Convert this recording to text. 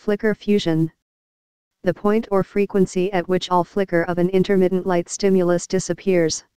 Flicker fusion. The point or frequency at which all flicker of an intermittent light stimulus disappears.